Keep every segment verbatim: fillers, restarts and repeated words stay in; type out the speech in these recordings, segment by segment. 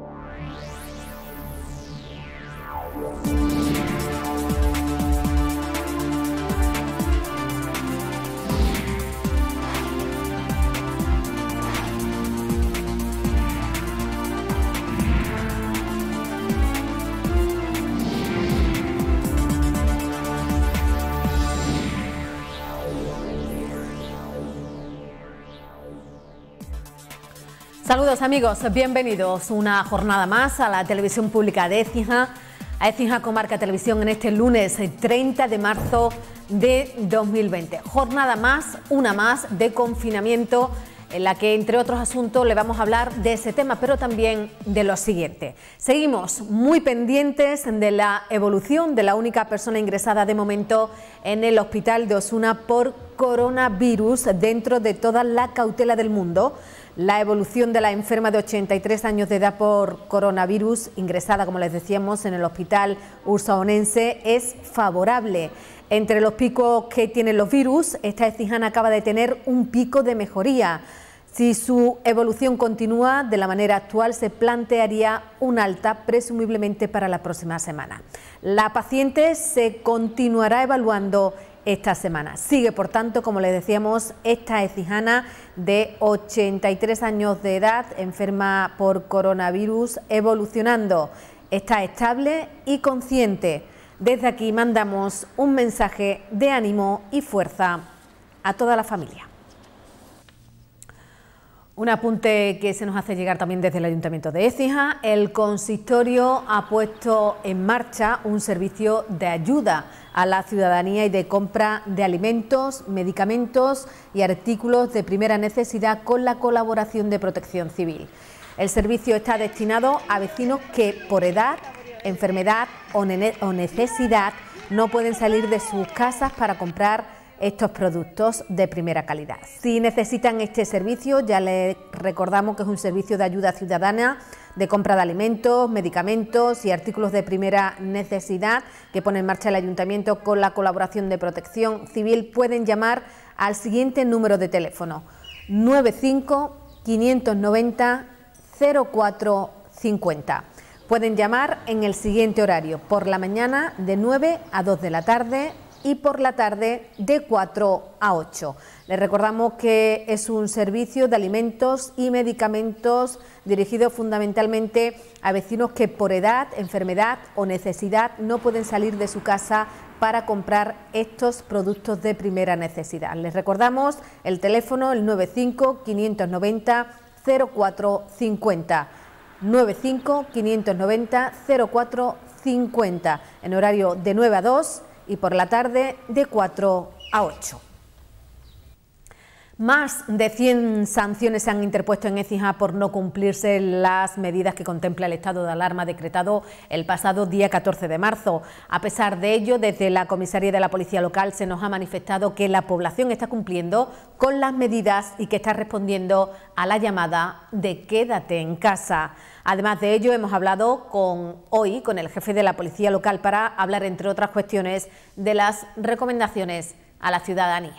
Saludos amigos, bienvenidos una jornada más a la televisión pública de Écija, a Écija Comarca Televisión en este lunes treinta de marzo de dos mil veinte. Jornada más, una más de confinamiento en la que entre otros asuntos le vamos a hablar de ese tema, pero también de lo siguiente. Seguimos muy pendientes de la evolución de la única persona ingresada de momento en el hospital de Osuna por coronavirus dentro de toda la cautela del mundo. La evolución de la enferma de ochenta y tres años de edad por coronavirus, ingresada, como les decíamos, en el hospital ursaonense, es favorable. Entre los picos que tienen los virus, esta écijana acaba de tener un pico de mejoría. Si su evolución continúa de la manera actual, se plantearía un alta, presumiblemente para la próxima semana. La paciente se continuará evaluando esta semana. Sigue, por tanto, como les decíamos, esta écijana de ochenta y tres años de edad, enferma por coronavirus, evolucionando. Está estable y consciente. Desde aquí mandamos un mensaje de ánimo y fuerza a toda la familia. Un apunte que se nos hace llegar también desde el Ayuntamiento de Écija. El consistorio ha puesto en marcha un servicio de ayuda a la ciudadanía y de compra de alimentos, medicamentos y artículos de primera necesidad con la colaboración de Protección Civil. El servicio está destinado a vecinos que por edad, enfermedad o, ne- o necesidad no pueden salir de sus casas para comprar estos productos de primera calidad. Si necesitan este servicio, ya les recordamos que es un servicio de ayuda ciudadana de compra de alimentos, medicamentos y artículos de primera necesidad que pone en marcha el Ayuntamiento con la colaboración de Protección Civil. Pueden llamar al siguiente número de teléfono: nueve cinco, quinientos noventa, cero cuatro cincuenta. Pueden llamar en el siguiente horario: por la mañana de nueve a dos de la tarde y por la tarde de cuatro a ocho. Les recordamos que es un servicio de alimentos y medicamentos dirigido fundamentalmente a vecinos que por edad, enfermedad o necesidad no pueden salir de su casa para comprar estos productos de primera necesidad. Les recordamos el teléfono, el nueve cinco, quinientos noventa, cero cuatro cincuenta. nueve cinco, quinientos noventa, cero cuatro cincuenta, en horario de nueve a dos y por la tarde de cuatro a ocho. Más de cien sanciones se han interpuesto en Écija por no cumplirse las medidas que contempla el estado de alarma decretado el pasado día catorce de marzo. A pesar de ello, desde la comisaría de la Policía Local se nos ha manifestado que la población está cumpliendo con las medidas y que está respondiendo a la llamada de quédate en casa. Además de ello, hemos hablado con, hoy con el jefe de la Policía Local para hablar, entre otras cuestiones, de las recomendaciones a la ciudadanía.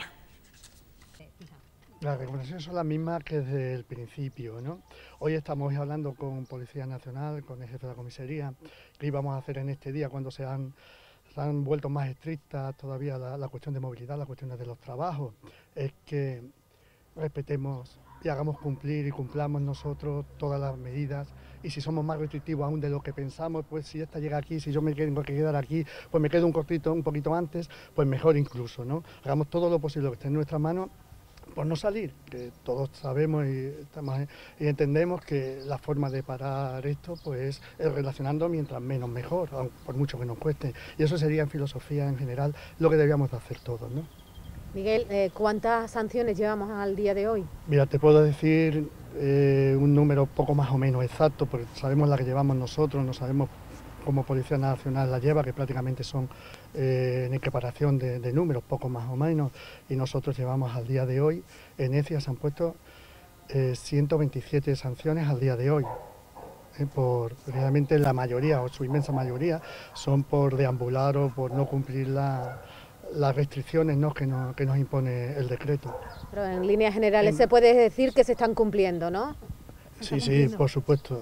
Las recomendaciones son las mismas que desde el principio, ¿no? Hoy estamos hablando con Policía Nacional, con el jefe de la comisaría, qué íbamos a hacer en este día cuando se han, se han vuelto más estrictas todavía la, la cuestión de movilidad, las cuestiones de los trabajos, es que respetemos y hagamos cumplir y cumplamos nosotros todas las medidas, y si somos más restrictivos aún de lo que pensamos, pues si esta llega aquí, si yo me tengo que quedar aquí, pues me quedo un cortito, un poquito antes, pues mejor incluso, ¿no? Hagamos todo lo posible que esté en nuestras manos por no salir, que todos sabemos y, estamos, y entendemos que la forma de parar esto pues es relacionando mientras menos mejor, por mucho que nos cueste, y eso sería en filosofía en general lo que debíamos de hacer todos, ¿no? Miguel, eh, ¿cuántas sanciones llevamos al día de hoy? Mira, te puedo decir eh, un número poco más o menos exacto, porque sabemos la que llevamos nosotros, no sabemos cómo Policía Nacional la lleva, que prácticamente son eh, en equiparación de, de números, poco más o menos, y nosotros llevamos al día de hoy, en Écija se han puesto eh, ciento veintisiete sanciones al día de hoy. Eh, por realmente la mayoría, o su inmensa mayoría, son por deambular o por no cumplir la... las restricciones, ¿no?, que, nos, que nos impone el decreto. Pero en líneas generales en... se puede decir que se están cumpliendo, ¿no? Sí, sí, por supuesto.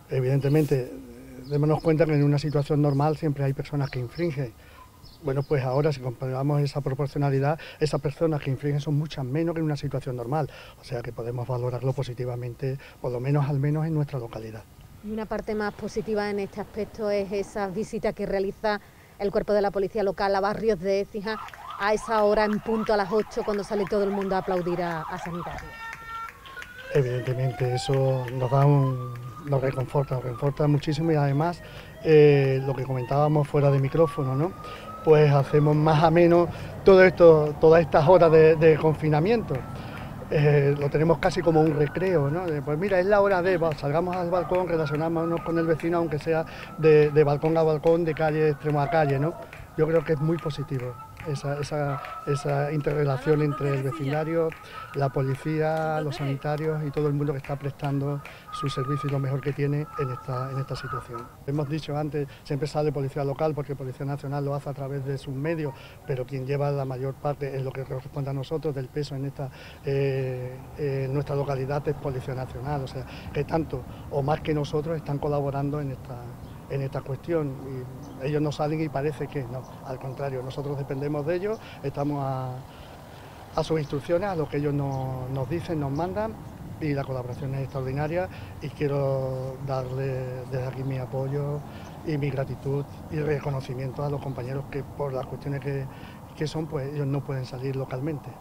Evidentemente, démonos cuenta que en una situación normal siempre hay personas que infringen. Bueno, pues ahora si comparamos esa proporcionalidad, esas personas que infringen son muchas menos que en una situación normal. O sea que podemos valorarlo positivamente, por lo menos al menos en nuestra localidad. Y una parte más positiva en este aspecto es esa visita que realiza el cuerpo de la policía local a barrios de Écija a esa hora en punto a las ocho, cuando sale todo el mundo a aplaudir a, a sanitarios. Evidentemente eso nos da un, nos reconforta, nos reconforta muchísimo y además eh, lo que comentábamos fuera de micrófono, ¿no? Pues hacemos más ameno todo esto, todas estas horas de, de confinamiento. Eh, lo tenemos casi como un recreo, ¿no? De, pues mira, es la hora de, va, salgamos al balcón, relacionémonos con el vecino, aunque sea de, de balcón a balcón, de calle de extremo a calle, ¿no? Yo creo que es muy positivo esa, esa, esa interrelación entre el vecindario, la policía, los sanitarios y todo el mundo que está prestando su servicio y lo mejor que tiene en esta, en esta situación. Hemos dicho antes, siempre sale Policía Local porque Policía Nacional lo hace a través de sus medios, pero quien lleva la mayor parte, en lo que corresponde a nosotros, del peso en, esta, eh, en nuestra localidad es Policía Nacional, o sea, que tanto o más que nosotros están colaborando en esta en esta cuestión, y ellos no salen y parece que no, al contrario, nosotros dependemos de ellos, estamos a, a sus instrucciones, a lo que ellos no, nos dicen, nos mandan, y la colaboración es extraordinaria y quiero darle desde aquí mi apoyo y mi gratitud y reconocimiento a los compañeros que por las cuestiones que, que son, pues ellos no pueden salir localmente.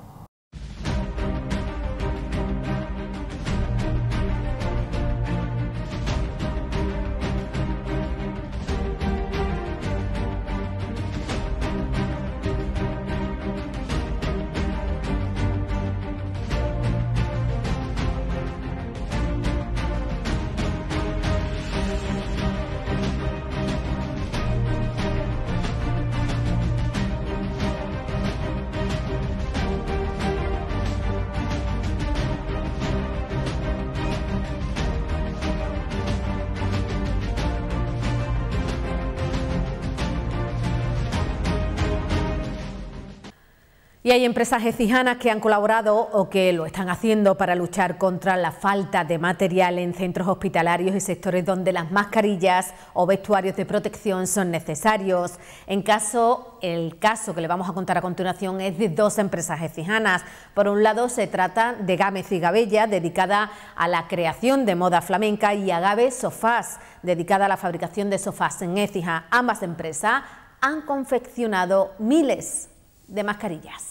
Y hay empresas écijanas que han colaborado o que lo están haciendo para luchar contra la falta de material en centros hospitalarios y sectores donde las mascarillas o vestuarios de protección son necesarios. En caso, el caso que le vamos a contar a continuación es de dos empresas écijanas. Por un lado se trata de Gámez y Gabella, dedicada a la creación de moda flamenca, y Agave Sofás, dedicada a la fabricación de sofás en Écija. Ambas empresas han confeccionado miles de mascarillas.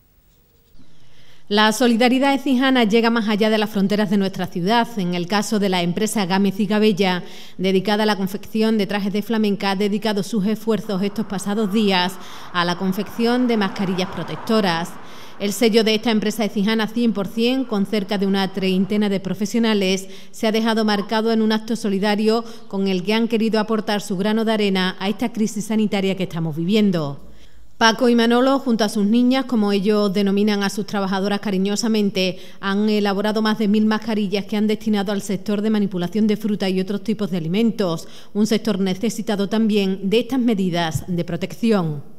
La solidaridad écijana llega más allá de las fronteras de nuestra ciudad. En el caso de la empresa Gámez y Gabella, dedicada a la confección de trajes de flamenca, ha dedicado sus esfuerzos estos pasados días a la confección de mascarillas protectoras. El sello de esta empresa écijana cien por cien, con cerca de una treintena de profesionales, se ha dejado marcado en un acto solidario con el que han querido aportar su grano de arena a esta crisis sanitaria que estamos viviendo. Paco y Manolo, junto a sus niñas, como ellos denominan a sus trabajadoras cariñosamente, han elaborado más de mil mascarillas que han destinado al sector de manipulación de fruta y otros tipos de alimentos, un sector necesitado también de estas medidas de protección.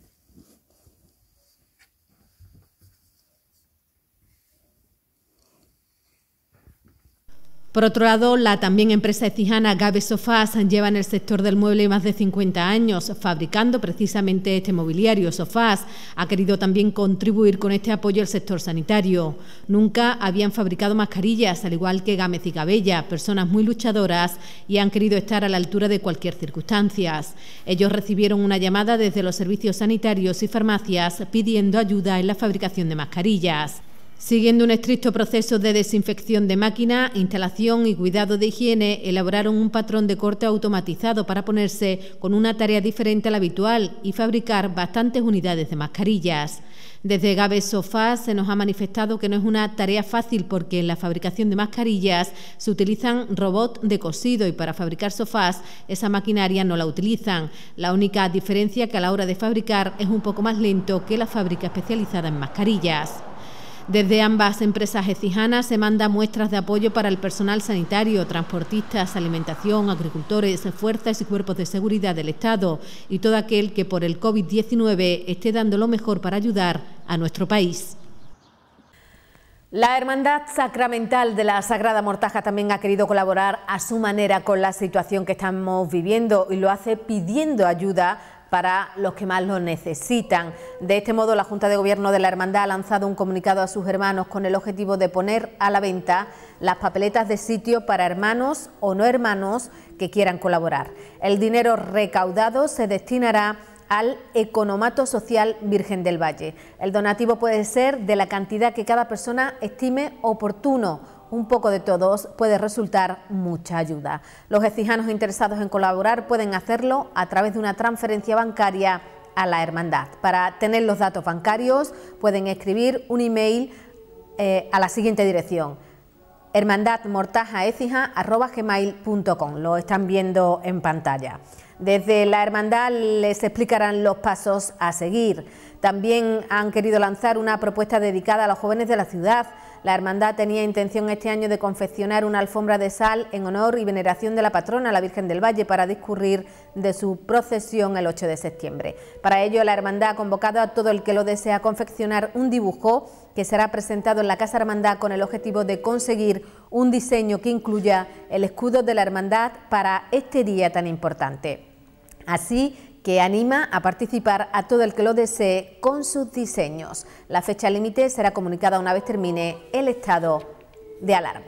Por otro lado, la también empresa écijana Agave Sofás lleva en el sector del mueble más de cincuenta años, fabricando precisamente este mobiliario. Sofás ha querido también contribuir con este apoyo al sector sanitario. Nunca habían fabricado mascarillas, al igual que Gámez y Gabella, personas muy luchadoras, y han querido estar a la altura de cualquier circunstancia. Ellos recibieron una llamada desde los servicios sanitarios y farmacias pidiendo ayuda en la fabricación de mascarillas. Siguiendo un estricto proceso de desinfección de máquina, instalación y cuidado de higiene, elaboraron un patrón de corte automatizado para ponerse con una tarea diferente a la habitual y fabricar bastantes unidades de mascarillas. Desde Agave Sofás se nos ha manifestado que no es una tarea fácil porque en la fabricación de mascarillas se utilizan robots de cosido y para fabricar sofás esa maquinaria no la utilizan. La única diferencia que a la hora de fabricar es un poco más lento que la fábrica especializada en mascarillas. Desde ambas empresas écijanas se mandan muestras de apoyo para el personal sanitario, transportistas, alimentación, agricultores, fuerzas y cuerpos de seguridad del Estado y todo aquel que por el COVID diecinueve esté dando lo mejor para ayudar a nuestro país. La Hermandad Sacramental de la Sagrada Mortaja también ha querido colaborar a su manera con la situación que estamos viviendo y lo hace pidiendo ayuda para los que más lo necesitan. De este modo, la Junta de Gobierno de la Hermandad ha lanzado un comunicado a sus hermanos con el objetivo de poner a la venta las papeletas de sitio para hermanos o no hermanos que quieran colaborar. El dinero recaudado se destinará al Economato Social Virgen del Valle. El donativo puede ser de la cantidad que cada persona estime oportuno. Un poco de todos puede resultar mucha ayuda. Los écijanos interesados en colaborar pueden hacerlo a través de una transferencia bancaria a la hermandad. Para tener los datos bancarios pueden escribir un email eh, a la siguiente dirección: hermandad mortaja écija arroba gmail punto com. Lo están viendo en pantalla. Desde la hermandad les explicarán los pasos a seguir. También han querido lanzar una propuesta dedicada a los jóvenes de la ciudad. La hermandad tenía intención este año de confeccionar una alfombra de sal en honor y veneración de la patrona, la Virgen del Valle, para discurrir de su procesión el ocho de septiembre. Para ello, la hermandad ha convocado a todo el que lo desea confeccionar un dibujo que será presentado en la Casa Hermandad con el objetivo de conseguir un diseño que incluya el escudo de la hermandad para este día tan importante. Así que anima a participar a todo el que lo desee con sus diseños. La fecha límite será comunicada una vez termine el estado de alarma.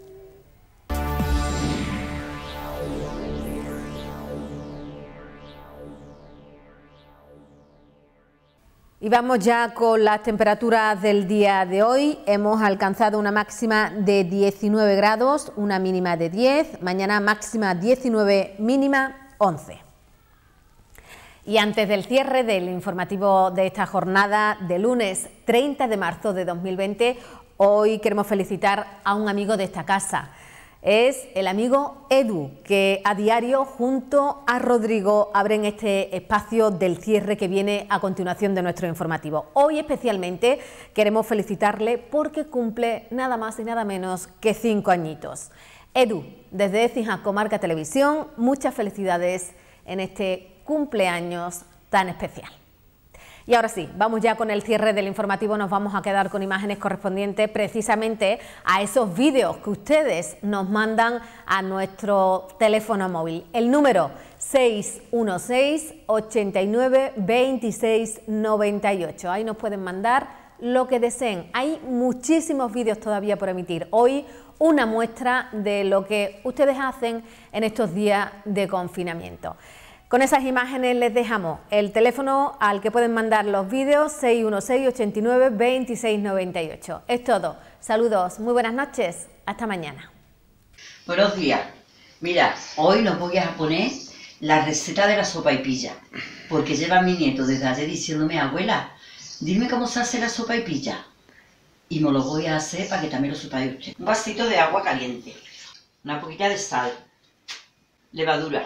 Y vamos ya con las temperaturas del día de hoy. Hemos alcanzado una máxima de diecinueve grados, una mínima de diez, mañana máxima diecinueve, mínima once. Y antes del cierre del informativo de esta jornada de lunes treinta de marzo de dos mil veinte, hoy queremos felicitar a un amigo de esta casa. Es el amigo Edu, que a diario junto a Rodrigo abren este espacio del cierre que viene a continuación de nuestro informativo. Hoy especialmente queremos felicitarle porque cumple nada más y nada menos que cinco añitos. Edu, desde Écija Comarca Televisión, muchas felicidades en este cumpleaños tan especial. Y ahora sí, vamos ya con el cierre del informativo. Nos vamos a quedar con imágenes correspondientes precisamente a esos vídeos que ustedes nos mandan a nuestro teléfono móvil. El número seis uno seis, ochenta y nueve, veintiséis noventa y ocho. Ahí nos pueden mandar lo que deseen. Hay muchísimos vídeos todavía por emitir. Hoy una muestra de lo que ustedes hacen en estos días de confinamiento. Con esas imágenes les dejamos el teléfono al que pueden mandar los vídeos, seis uno seis, ochenta y nueve, veintiséis noventa y ocho. Es todo. Saludos, muy buenas noches, hasta mañana. Buenos días. Mira, hoy nos voy a poner la receta de la sopaipilla, porque lleva mi nieto desde ayer diciéndome: abuela, dime cómo se hace la sopaipilla. Y me lo voy a hacer para que también lo sepáis usted. Un vasito de agua caliente, una poquita de sal, levadura,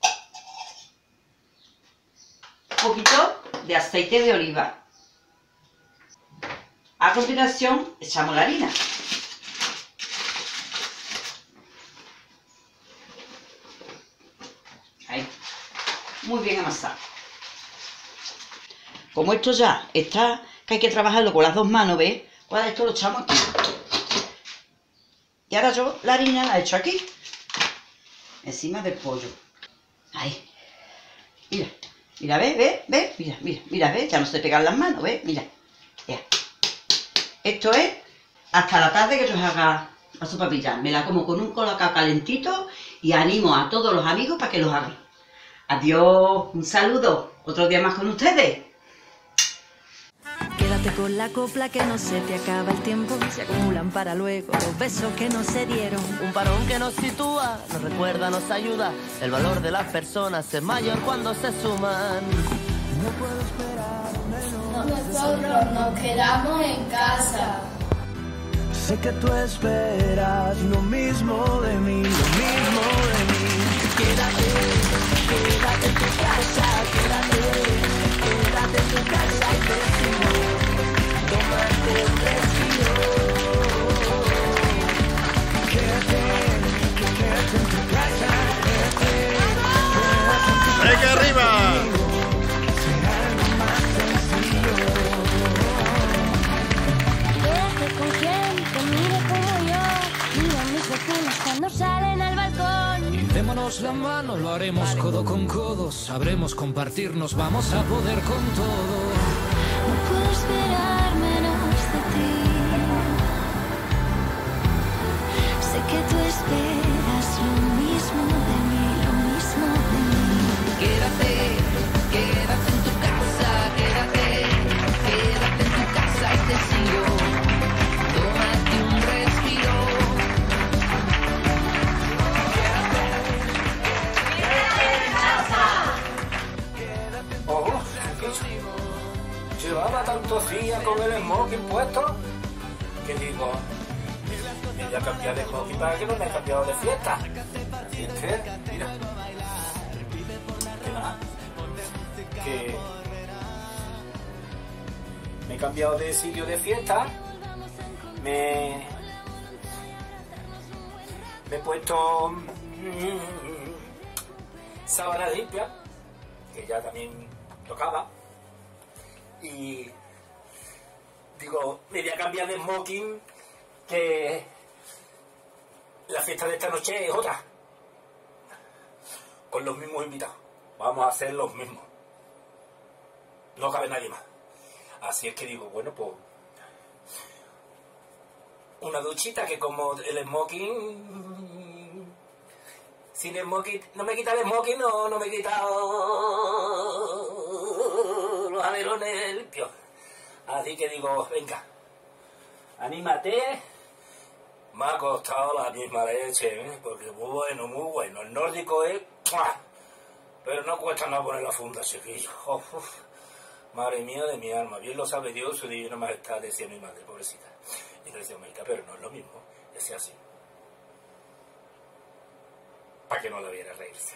un poquito de aceite de oliva. A continuación echamos la harina. Ahí. Muy bien amasado. Como esto ya está, que hay que trabajarlo con las dos manos, ¿ves? Pues esto lo echamos aquí. Y ahora yo la harina la he hecho aquí, encima del pollo. Ahí. Mira. Mira, ve, ve, ve, mira, mira, mira, ve, ya no se pegan las manos, ve, mira, ya. Esto es hasta la tarde que yo os haga la sopaipilla. Me la como con un colacao calentito y animo a todos los amigos para que los hagan. Adiós, un saludo, otro día más con ustedes. Quédate con la copla que no se te acaba el tiempo. Se acumulan para luego los besos que no se dieron. Un parón que nos sitúa, nos recuerda, nos ayuda. El valor de las personas es mayor cuando se suman. No puedo esperar menos. Nosotros nos quedamos en casa. Sé que tú esperas lo mismo de mí, lo mismo de mí. Quédate, quédate en tu casa, quédate, quédate en tu casa y decimos. Tómate un respiro. Quédate, quédate en tu casa. Quédate, quédate en tu casa. ¡Venga arriba! Será lo más sencillo. Quédate con quién. darnos la mano, lo haremos codo con codo, sabremos compartirnos, vamos a poder con todo. No puedo esperar menos de ti. Sé que tú esperas lo mismo de mí, lo mismo de mí. Quédate, quédate en tu casa, quédate, quédate en tu casa y te sigo. Tómate un respiro. Oh, llevaba tantos días con el smoking puesto que digo, me voy a cambiar de smoking para que no me haya cambiado de fiesta. Y es que, mira, que nada, que me he cambiado de sitio de fiesta, me, me he puesto mm, sábana limpia, que ya también tocaba, y digo, me voy a cambiar de smoking, que la fiesta de esta noche es otra, con los mismos invitados, vamos a hacer los mismos, no cabe nadie más, así es que digo, bueno, pues una duchita, que como el smoking, sin smoking, no me quita el smoking, no, no me quita los alerones limpios. Así que digo, venga, anímate. Me ha costado la misma leche, ¿eh? Porque muy bueno, muy bueno. El nórdico es... ¡mua! Pero no cuesta nada poner la funda, chiquillo. Oh, uf. Madre mía de mi alma, bien lo sabe Dios, su divina majestad, decía mi madre, pobrecita. Iglesia América, pero no es lo mismo, decía así. Para que no la viera reírse.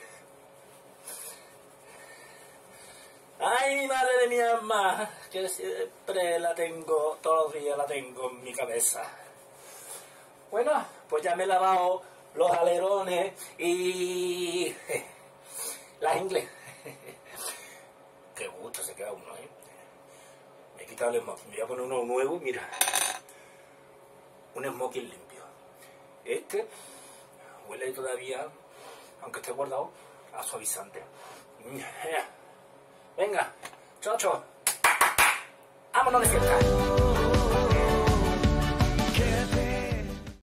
Ay, mi madre de mi alma, que siempre la tengo, todos los días la tengo en mi cabeza. Bueno, pues ya me he lavado los alerones y las ingles. Qué gusto se queda uno, ¿eh? Me he quitado el smoking, me voy a poner uno nuevo, mira. Un smoking limpio. Este huele todavía, aunque esté guardado, a suavizante. Venga, chocho, vámonos de fiesta.